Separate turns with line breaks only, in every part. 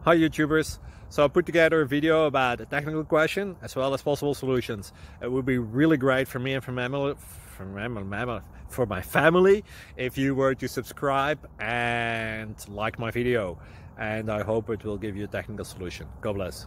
Hi YouTubers! So I put together a video about a technical question as well as possible solutions. It would be really great for me and for my family if you were to subscribe and like my video, and I hope it will give you a technical solution. God bless.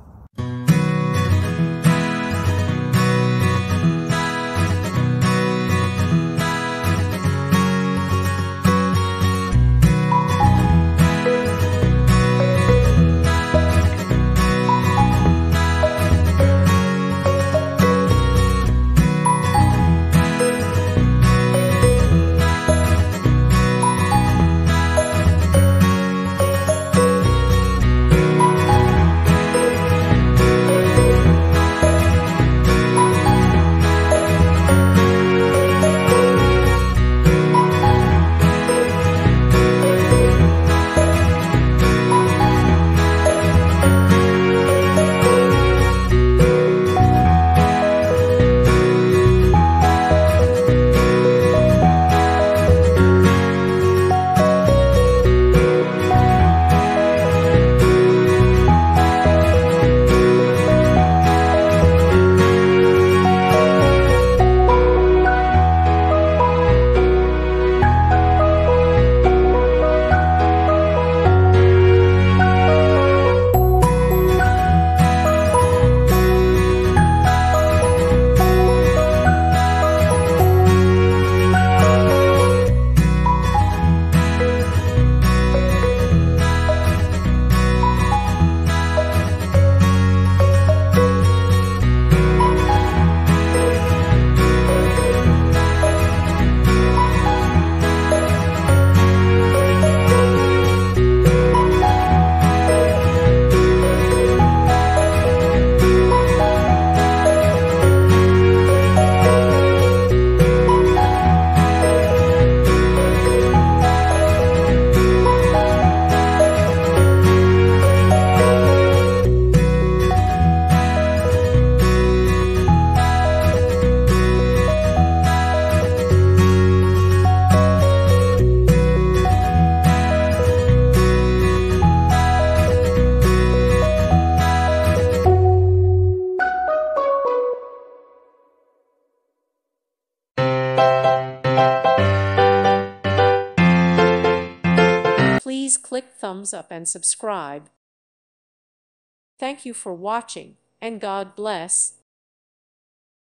Please click thumbs up and subscribe. Thank you for watching, and God bless.